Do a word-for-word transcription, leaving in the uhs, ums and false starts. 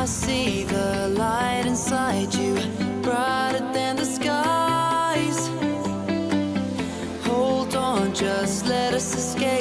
see the light inside you, brighter than the skies. Hold on, just let us escape.